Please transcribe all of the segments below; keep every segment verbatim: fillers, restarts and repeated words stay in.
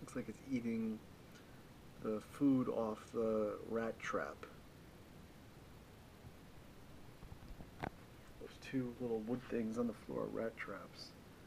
Looks like it's eating the food off the rat trap. There's two little wood things on the floor, rat traps.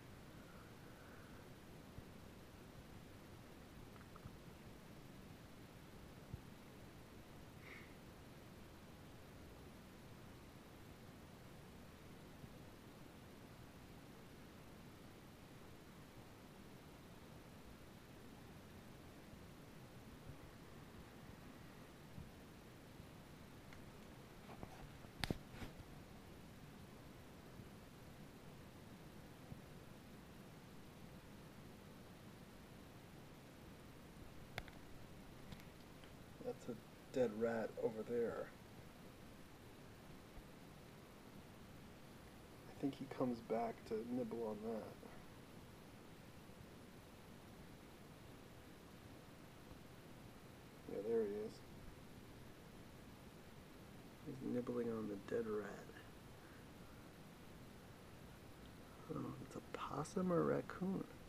That's a dead rat over there. I think he comes back to nibble on that. Yeah, there he is. He's nibbling on the dead rat. Oh, it's a possum or a raccoon?